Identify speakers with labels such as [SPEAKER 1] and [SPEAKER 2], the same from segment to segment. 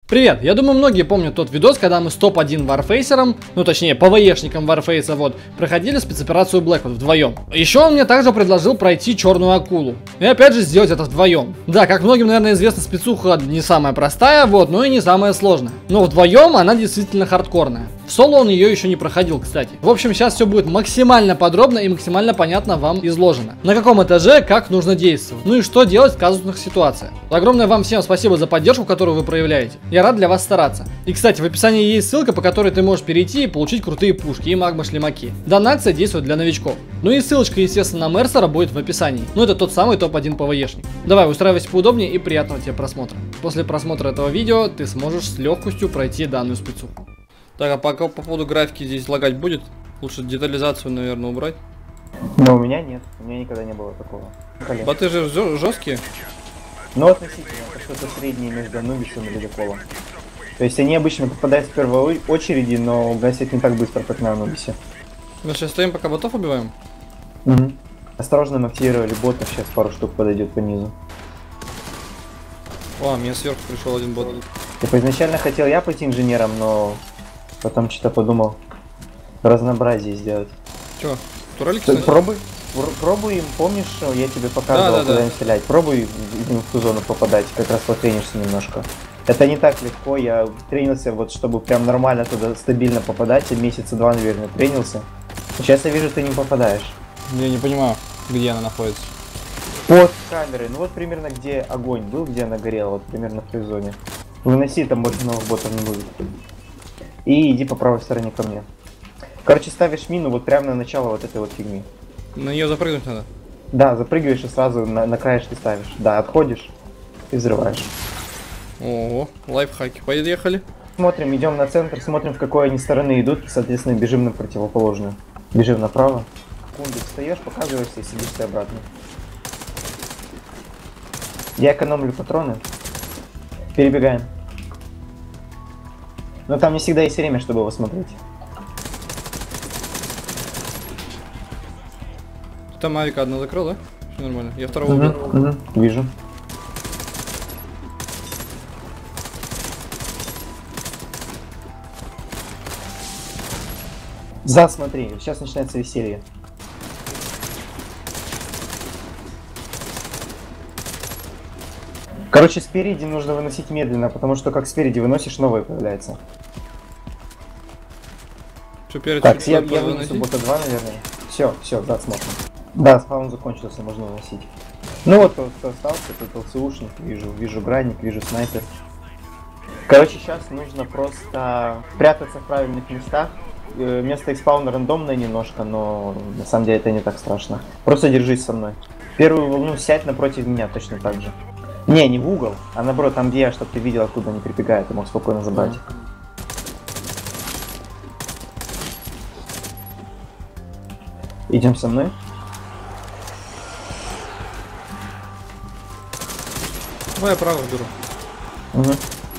[SPEAKER 1] Привет! Я думаю, многие помнят тот видос, когда мы с топ-1 варфейсером, ну точнее ПВЕшником варфейса, проходили спецоперацию Блэквуд вдвоем. Еще он мне также предложил пройти черную акулу. И опять же сделать это вдвоем. Да, как многим, наверное, известно, спецуха не самая простая, но и не самая сложная. Но вдвоем она действительно хардкорная. В соло он ее еще не проходил, кстати. В общем, сейчас все будет максимально подробно и максимально понятно вам изложено. На каком этаже, как нужно действовать. Ну и что делать в казусных ситуациях. Огромное вам всем спасибо за поддержку, которую вы проявляете. Я рад для вас стараться. И, кстати, в описании есть ссылка, по которой ты можешь перейти и получить крутые пушки и магма-шлемаки. Данная акция действует для новичков. Ну и ссылочка, естественно, на Мерсера будет в описании. Ну это тот самый топ-1 ПВЕшник. Давай, устраивайся поудобнее и приятного тебе просмотра. После просмотра этого видео ты сможешь с легкостью пройти данную спецуху. Так, а пока по поводу графики здесь лагать будет? Лучше детализацию, наверное, убрать.
[SPEAKER 2] Но у меня нет, у меня никогда не было такого.
[SPEAKER 1] Боты же жесткие?
[SPEAKER 2] Ну, относительно, это что-то среднее между Анубисом и Ледоколом. То есть они обычно попадают в первой очереди, но гасят не так быстро, как на Анубисе.
[SPEAKER 1] Мы сейчас стоим, пока ботов убиваем?
[SPEAKER 2] Угу. Осторожно, мы активировали ботов, сейчас пару штук подойдет по низу.
[SPEAKER 1] О, мне сверху пришел один бот.
[SPEAKER 2] Типа изначально хотел я пойти инженером, но потом что-то подумал разнообразие сделать.
[SPEAKER 1] Че, турелики?
[SPEAKER 2] Пробуй им, помнишь, я тебе показывал, куда им стрелять. Пробуй в ту зону попадать, как раз потренишься немножко. Это не так легко, я тренился, чтобы прям нормально туда стабильно попадать, и месяца 2, наверное, тренился. Сейчас я вижу, ты не попадаешь.
[SPEAKER 1] Я не понимаю, где она находится.
[SPEAKER 2] Под камерой, ну вот примерно где огонь был, где она горела, вот примерно в той зоне. Выноси, там больше новых ботов не будет. И иди по правой стороне ко мне. Короче, ставишь мину вот прямо на начало вот этой вот фигни.
[SPEAKER 1] На нее запрыгнуть надо? Да,
[SPEAKER 2] запрыгиваешь и сразу на краешке ставишь. Да, отходишь и взрываешь.
[SPEAKER 1] Ого, лайфхаки. Поехали.
[SPEAKER 2] Смотрим, идем на центр, смотрим, в какой они стороны идут, соответственно, бежим на противоположную. Бежим направо. Секунду встаешь, показываешься и сидишься обратно. Я экономлю патроны. Перебегаем. Но там не всегда есть время, чтобы его смотреть.
[SPEAKER 1] Там авика одна закрыл, да? Все нормально. Я второго убил.
[SPEAKER 2] Вижу. Смотри, сейчас начинается веселье. Короче, спереди нужно выносить медленно, потому что как спереди выносишь, новое появляется.
[SPEAKER 1] Что, перед
[SPEAKER 2] так, я вынесу бота 2, наверное. Все, да, смотрим. Да, спаун закончился, можно выносить. Ну вот, кто остался, тут ЛЦУшник, вижу гранник, вижу снайпер. Короче, сейчас нужно просто прятаться в правильных местах. Место экспауна рандомное немножко, но на самом деле это не так страшно. Просто держись со мной. Первую волну сядь напротив меня, точно так же. Не в угол, а наоборот, там где я, чтобы ты видел, откуда они прибегают, ты мог спокойно забрать. Идем со мной.
[SPEAKER 1] Давай я право беру.
[SPEAKER 2] Угу.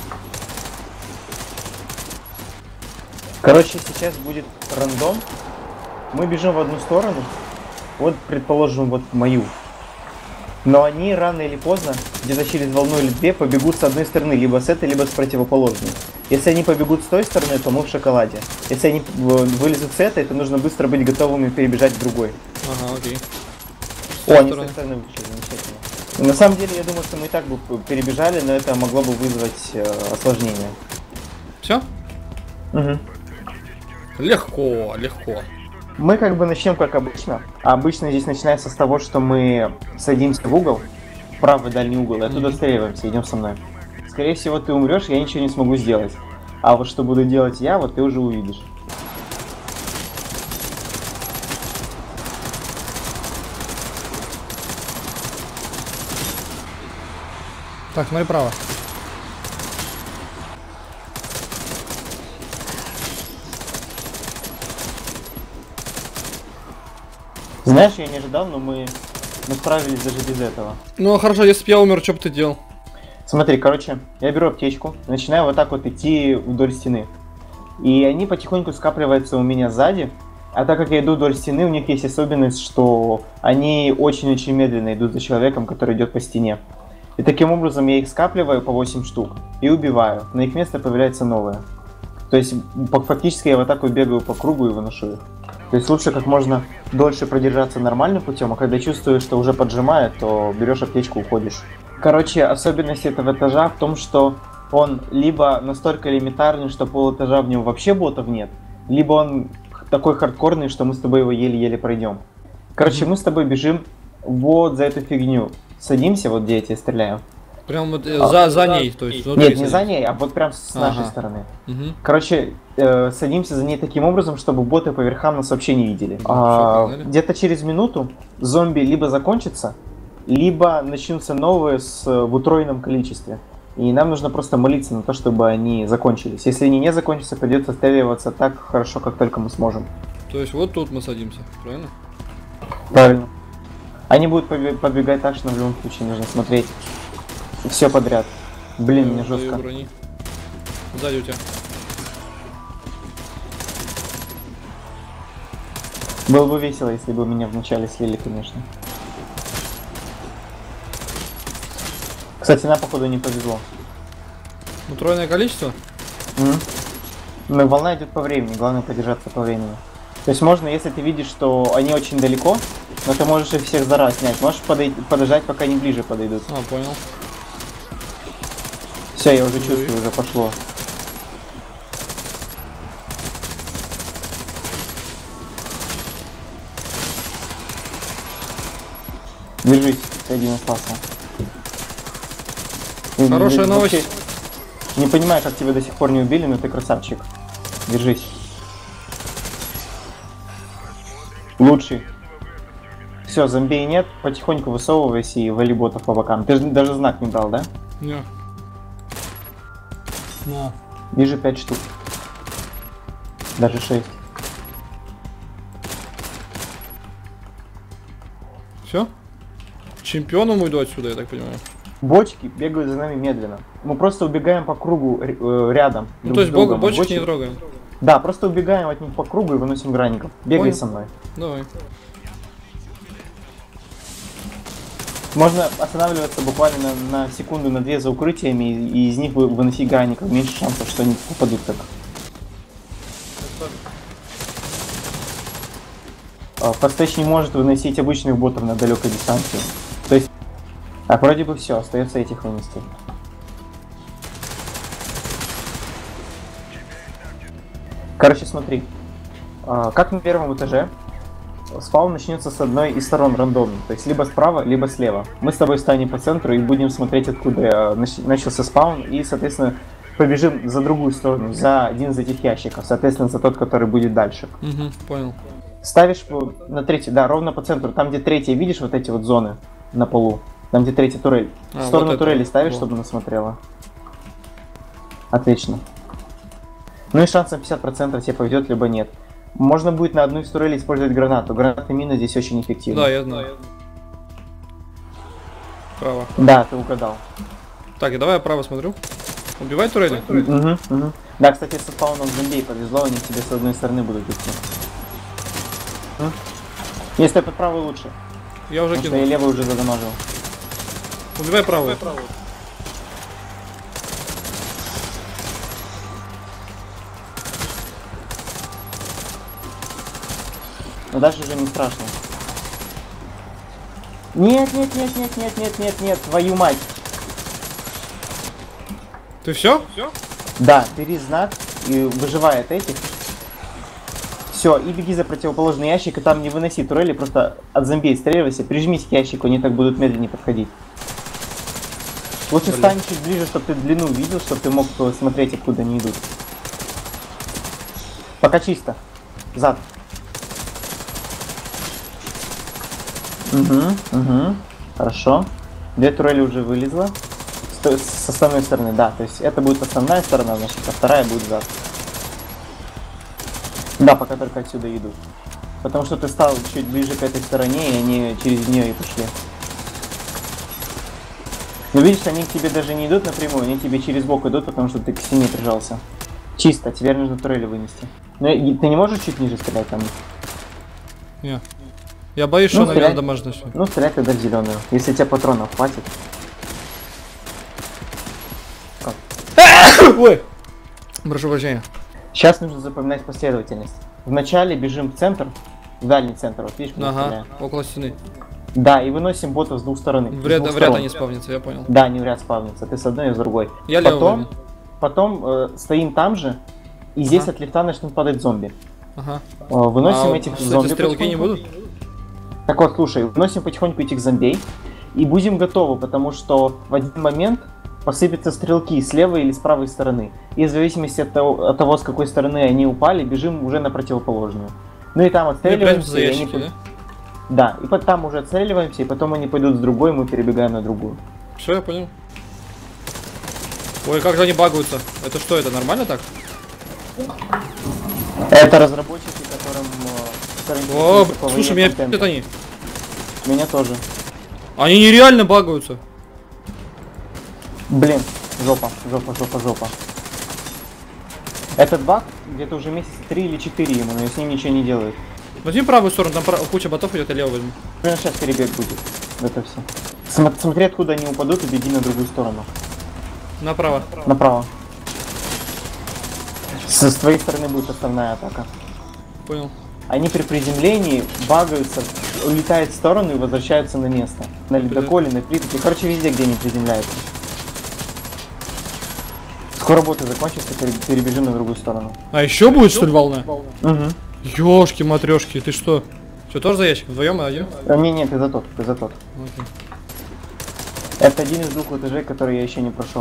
[SPEAKER 2] Короче, сейчас будет рандом. Мы бежим в одну сторону. Вот, предположим, вот мою. Но они рано или поздно, где-то через волну или две, побегут с одной стороны, либо с этой, либо с противоположной. Если они побегут с той стороны, то мы в шоколаде. Если они вылезут с этой, то нужно быстро быть готовыми перебежать в другой.
[SPEAKER 1] Ага, окей.
[SPEAKER 2] Они с той стороны вышли, замечательно. На самом деле, я думаю, что мы и так бы перебежали, но это могло бы вызвать осложнения.
[SPEAKER 1] Все?
[SPEAKER 2] Угу.
[SPEAKER 1] Легко.
[SPEAKER 2] Мы как бы начнем как обычно. А обычно здесь начинается с того, что мы садимся в угол, в правый дальний угол, и оттуда отстреливаемся, идем со мной. Скорее всего, ты умрешь, я ничего не смогу сделать. А вот что буду делать я, вот ты уже увидишь.
[SPEAKER 1] Так, смотри право.
[SPEAKER 2] Знаешь, я не ожидал, но мы справились даже без этого.
[SPEAKER 1] Ну хорошо, если бы я умер, что бы ты делал?
[SPEAKER 2] Смотри, короче, я беру аптечку, начинаю вот так вот идти вдоль стены. И они потихоньку скапливаются у меня сзади. А так как я иду вдоль стены, у них есть особенность, что они очень-очень медленно идут за человеком, который идет по стене. И таким образом я их скапливаю по 8 штук и убиваю. На их место появляется новое. То есть фактически я в атаку бегаю по кругу и выношу их. То есть лучше как можно дольше продержаться нормальным путем, а когда чувствуешь, что уже поджимает, то берешь аптечку, уходишь. Короче, особенность этого этажа в том, что он либо настолько элементарный, что пол этажа в нем вообще ботов нет, либо он такой хардкорный, что мы с тобой его еле-еле пройдем. Короче, мы с тобой бежим вот за эту фигню. Садимся, вот где я тебе стреляю.
[SPEAKER 1] Прям вот за ней, то есть внутри.
[SPEAKER 2] Нет, не за ней, а вот прям с нашей стороны. Короче, садимся за ней таким образом, чтобы боты по верхам нас вообще не видели. Где-то через минуту зомби либо закончатся, либо начнутся новые в утроенном количестве. И нам нужно просто молиться на то, чтобы они закончились. Если они не закончатся, придется отстреливаться так хорошо, как только мы сможем.
[SPEAKER 1] То есть вот тут мы садимся, правильно?
[SPEAKER 2] Правильно. Они будут подбегать так, что в любом случае нужно смотреть все подряд. Блин, мне жестко.
[SPEAKER 1] Сзади у тебя.
[SPEAKER 2] Было бы весело, если бы меня вначале слили, конечно. Кстати, нам, походу, не повезло.
[SPEAKER 1] Утроенное количество?
[SPEAKER 2] Но волна идет по времени, главное продержаться по времени. То есть можно, если ты видишь, что они очень далеко, но ты можешь их всех за раз снять. Можешь подождать, пока они ближе подойдут.
[SPEAKER 1] А, понял.
[SPEAKER 2] Все, я уже чувствую, уже пошло. Держись, ты один остался.
[SPEAKER 1] Хорошая новость.
[SPEAKER 2] Не понимаю, как тебя до сих пор не убили, но ты красавчик. Держись. Лучший. Все, зомби нет, потихоньку высовывайся и вали ботов по бокам. Ты же даже знак не дал, да?
[SPEAKER 1] Не. На.
[SPEAKER 2] Вижу 5 штук. Даже 6.
[SPEAKER 1] Все? Чемпионом уйду отсюда, я так понимаю.
[SPEAKER 2] Бочки бегают за нами медленно. Мы просто убегаем по кругу рядом.
[SPEAKER 1] Ну, то есть бочки не трогаем?
[SPEAKER 2] Да, просто убегаем от них по кругу и выносим гранников. Бегай со мной.
[SPEAKER 1] Давай.
[SPEAKER 2] Можно останавливаться буквально на секунду, на две за укрытиями и из них выносить гранников. Меньше шансов, что они попадут так. Фастеч не может выносить обычных ботов на далекой дистанции. То есть, вроде бы все, остается этих вынести. Короче, смотри. Как на первом этаже, спаун начнется с одной из сторон рандомно. То есть, либо справа, либо слева. Мы с тобой станем по центру и будем смотреть, откуда начался спаун. И, соответственно, побежим за другую сторону, за один из этих ящиков. Соответственно, за тот, который будет дальше.
[SPEAKER 1] Понял.
[SPEAKER 2] Ставишь на третий, да, ровно по центру. Там, где третья, видишь вот эти вот зоны на полу? Там, где третья турель. В сторону вот турели ставишь, чтобы она смотрела. Отлично. Ну и шансом 50% тебе поведет, либо нет. Можно будет на одну из турелей использовать гранату. Граната мина здесь очень эффективна.
[SPEAKER 1] Да, я знаю. Право.
[SPEAKER 2] Да, ты угадал.
[SPEAKER 1] Так, и давай я право смотрю. Убивай турели?
[SPEAKER 2] Да, кстати, со спауном зомби повезло, они к тебе с одной стороны будут идти. Если под правую лучше.
[SPEAKER 1] Я уже кинул.
[SPEAKER 2] Я левую уже задамажил.
[SPEAKER 1] Убивай правую.
[SPEAKER 2] Но дальше уже не страшно. Нет, нет, нет, нет, нет, нет, нет, нет, твою мать.
[SPEAKER 1] Ты все?
[SPEAKER 2] Да, бери знак и выживай от этих. Все, и беги за противоположный ящик, и там не выноси турели, просто от зомби отстреливайся, прижмись к ящику, они так будут медленнее подходить. Лучше стань чуть ближе, чтобы ты длину видел, чтобы ты мог смотреть, откуда они идут. Пока чисто. Зад. Хорошо. Две турели уже вылезла. С основной стороны, да. То есть это будет основная сторона, значит, а вторая будет зад. Да, пока только отсюда идут. Потому что ты стал чуть ближе к этой стороне, и они через нее и пошли. Но видишь, они к тебе даже не идут напрямую, они к тебе через бок идут, потому что ты к стене прижался. Чисто, теперь нужно турели вынести. Но ты не можешь чуть ниже стрелять там?
[SPEAKER 1] Нет. Я боюсь, что она дамажит все.
[SPEAKER 2] Ну, стрелять тогда в зеленую, если тебе патронов хватит.
[SPEAKER 1] Ой. Прошу прощения.
[SPEAKER 2] Сейчас нужно запоминать последовательность. Вначале бежим в центр, в дальний центр, вот видишь, куда
[SPEAKER 1] Ага,
[SPEAKER 2] стреляю.
[SPEAKER 1] около стены.
[SPEAKER 2] Да, и выносим ботов с двух сторон.
[SPEAKER 1] В ряд они спавнятся, я понял.
[SPEAKER 2] Да, не в ряд спавнится, ты с одной и с другой.
[SPEAKER 1] Я
[SPEAKER 2] Потом стоим там же, и здесь от лифта начнут падать зомби.
[SPEAKER 1] Ага.
[SPEAKER 2] Выносим этих зомби.
[SPEAKER 1] Стрелки не будут?
[SPEAKER 2] Так вот, слушай, выносим потихоньку этих зомбей, и будем готовы, потому что в один момент посыпятся стрелки с левой или с правой стороны. И в зависимости от того, с какой стороны они упали, бежим уже на противоположную. Ну и там отстреливаемся.
[SPEAKER 1] За ящики, да?
[SPEAKER 2] Да, и там уже отстреливаемся, и потом они пойдут с другой, мы перебегаем на другую.
[SPEAKER 1] Все, я понял. Ой, как же они багаются. Это что, это нормально так?
[SPEAKER 2] Это разработчики, которым...
[SPEAKER 1] О, слушай, меня пи***ят они.
[SPEAKER 2] Меня тоже.
[SPEAKER 1] Они нереально багаются.
[SPEAKER 2] Блин, жопа. Этот баг где-то уже месяца 3 или 4 ему, но я с ним ничего не делаю.
[SPEAKER 1] Возьми правую сторону, там куча ботов идет, а левую возьми.
[SPEAKER 2] Примерно сейчас перебег будет. Это все. Смотри, откуда они упадут, и беги на другую сторону.
[SPEAKER 1] Направо.
[SPEAKER 2] Направо. С твоей стороны будет основная атака.
[SPEAKER 1] Понял.
[SPEAKER 2] Они при приземлении багаются, улетают в сторону и возвращаются на место. На ледоколе, на припяти. Короче, везде, где они приземляются. Скоро боты закончатся, перебежим на другую сторону.
[SPEAKER 1] А еще будет, что ли, волна?
[SPEAKER 2] Угу.
[SPEAKER 1] Ёшки, матрешки, ты что? Что, тоже за ящик? Вдвоем и один?
[SPEAKER 2] Не, ты за тот.
[SPEAKER 1] Окей.
[SPEAKER 2] Это один из 2 этажей, который я еще не прошел.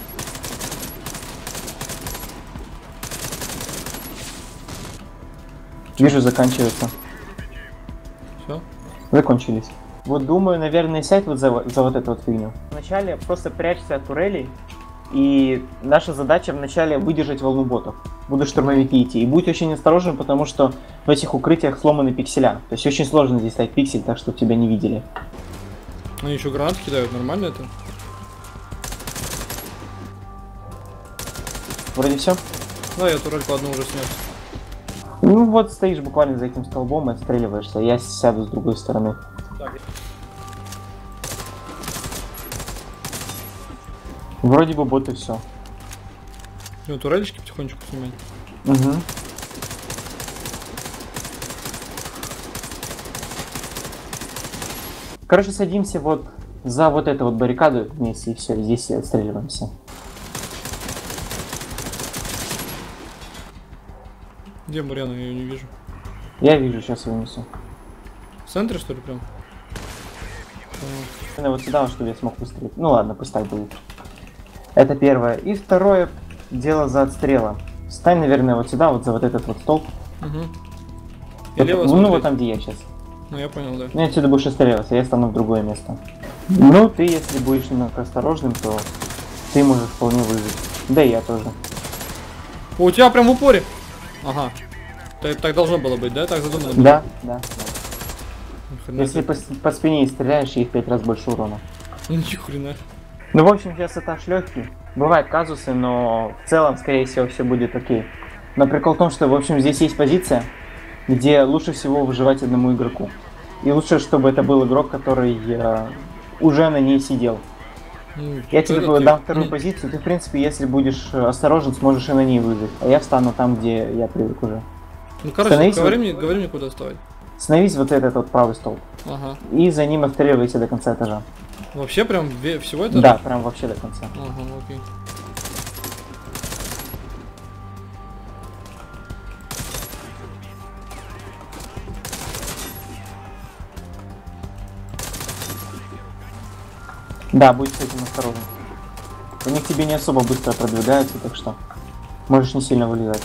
[SPEAKER 2] Вижу, заканчивается.
[SPEAKER 1] Все?
[SPEAKER 2] Закончились. Вот думаю, наверное, сядь вот за вот эту вот фигню. Вначале просто прячься от турелей, и наша задача вначале выдержать волну ботов. Будут штурмовики идти. И будь очень осторожен, потому что в этих укрытиях сломаны пикселя. То есть очень сложно здесь ставить пиксель, так чтобы тебя не видели.
[SPEAKER 1] Они еще гранаты кидают, нормально это?
[SPEAKER 2] Вроде все.
[SPEAKER 1] Да, я турельку одну уже снес.
[SPEAKER 2] Ну вот стоишь буквально за этим столбом и отстреливаешься. Я сяду с другой стороны.
[SPEAKER 1] Так.
[SPEAKER 2] Вроде бы боты все.
[SPEAKER 1] Ну, турелечки потихонечку снимать.
[SPEAKER 2] Угу. Короче, садимся вот за вот эту вот баррикаду вместе и все, здесь отстреливаемся.
[SPEAKER 1] Где Марьяна? Я ее не вижу.
[SPEAKER 2] Я вижу, сейчас вынесу.
[SPEAKER 1] В центре, что ли, прям?
[SPEAKER 2] Вот сюда, чтобы я смог выстрелить. Ну ладно, пусть так будет. Это первое. И второе дело за отстрелом. Встань, наверное, вот сюда, вот за вот этот вот столб.
[SPEAKER 1] Угу.
[SPEAKER 2] Ну вот там, где я сейчас.
[SPEAKER 1] Ну я понял, да.
[SPEAKER 2] Ну отсюда будешь отстреливаться, я стану в другое место. Ну ты, если будешь немного осторожным, то ты можешь вполне выжить. Да и я тоже.
[SPEAKER 1] О, у тебя прям в упоре. Ага. Так должно было быть, да? Так задумано?
[SPEAKER 2] Да, да.
[SPEAKER 1] Хрена
[SPEAKER 2] Если по спине стреляешь, их 5 раз больше урона.
[SPEAKER 1] ни хрена.
[SPEAKER 2] Ну, в общем, сейчас этаж легкий. Бывают казусы, но в целом, скорее всего, все будет окей. Но прикол в том, что, в общем, здесь есть позиция, где лучше всего выживать одному игроку. И лучше, чтобы это был игрок, который уже на ней сидел. Я тебе дам вторую позицию, ты, в принципе, если будешь осторожен, сможешь и на ней выжить. А я встану там, где я привык уже.
[SPEAKER 1] Ну, короче, говори мне, куда вставать.
[SPEAKER 2] Становись вот этот вот правый столб.
[SPEAKER 1] Ага.
[SPEAKER 2] И за ним отстреливайся до конца этажа.
[SPEAKER 1] Вообще прям всего этого?
[SPEAKER 2] Да, прям вообще до конца.
[SPEAKER 1] Ага, окей.
[SPEAKER 2] Да, будь с этим осторожен. Они к тебе не особо быстро продвигаются, так что можешь не сильно вылезать.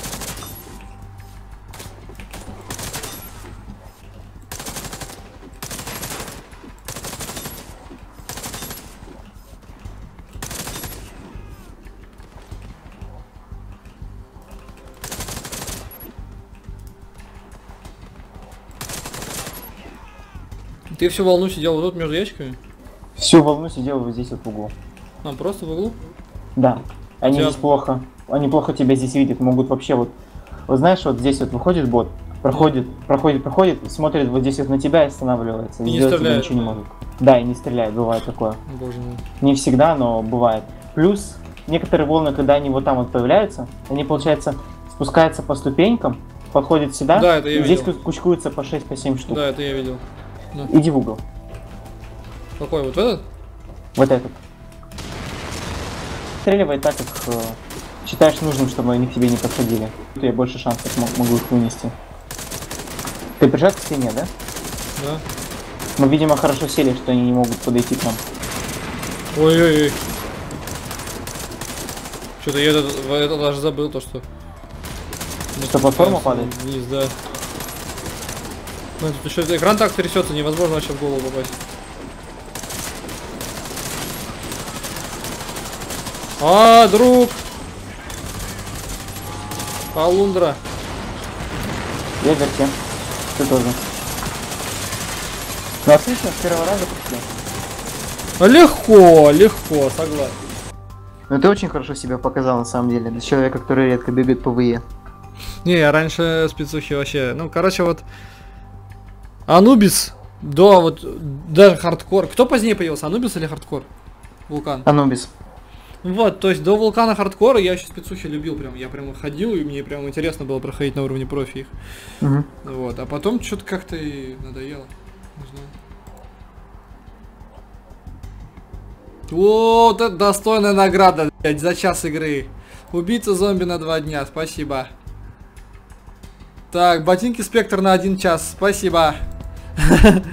[SPEAKER 1] Ты всю волну сидел вот тут между ящиками?
[SPEAKER 2] Всю волну сидел вот здесь вот в углу.
[SPEAKER 1] А, просто в углу?
[SPEAKER 2] Да. Они здесь плохо. Они плохо тебя здесь видят. Могут вообще вот... Вот знаешь, вот здесь вот выходит бот, проходит, смотрит вот здесь вот на тебя и останавливается.
[SPEAKER 1] И не стреляет.
[SPEAKER 2] Ничего не может. Да, и не стреляет, бывает такое.
[SPEAKER 1] Боже мой.
[SPEAKER 2] Не всегда, но бывает. Плюс некоторые волны, когда они вот там вот появляются, они, получается, спускаются по ступенькам, подходят сюда,
[SPEAKER 1] Да, это я
[SPEAKER 2] и здесь
[SPEAKER 1] видел.
[SPEAKER 2] кучкуются по 6-7 штук.
[SPEAKER 1] Да, это я видел. Да.
[SPEAKER 2] Иди в угол.
[SPEAKER 1] Какой, вот этот?
[SPEAKER 2] Вот этот. Стреливай так, как считаешь нужным, чтобы они к тебе не подходили. Тут я больше шансов могу их вынести. Ты прижат к стене, да?
[SPEAKER 1] Да.
[SPEAKER 2] Мы, видимо, хорошо сели, что они не могут подойти к нам.
[SPEAKER 1] Ой-ой-ой. Что-то я это даже забыл, то что...
[SPEAKER 2] Что, платформа падает?
[SPEAKER 1] Вниз, да. Ну, тут еще экран так трясется, невозможно вообще в голову попасть. А, друг! Полундра.
[SPEAKER 2] Я в верте. Ты тоже. Ну отлично, с первого раза пришли.
[SPEAKER 1] Легко, легко, согласен.
[SPEAKER 2] Ну ты очень хорошо себя показал на самом деле. Для человека, который редко бегает по ВЕ.
[SPEAKER 1] Не, я раньше спецухи вообще... Ну, короче, вот... Анубис, да, вот, даже хардкор. Кто позднее появился, Анубис или хардкор? Вулкан.
[SPEAKER 2] Анубис.
[SPEAKER 1] Вот, то есть до Вулкана хардкора я еще спецухи любил прям. Я прям ходил, и мне прям интересно было проходить на уровне профи их.
[SPEAKER 2] Угу.
[SPEAKER 1] Вот, а потом что-то как-то и надоело. Не знаю. Вот это достойная награда, блядь, за час игры. Убийца зомби на 2 дня, спасибо. Так, ботинки Спектр на 1 час, спасибо.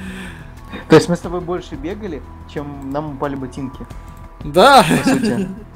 [SPEAKER 2] То есть мы с тобой больше бегали, чем нам упали ботинки,
[SPEAKER 1] Да.
[SPEAKER 2] по сути.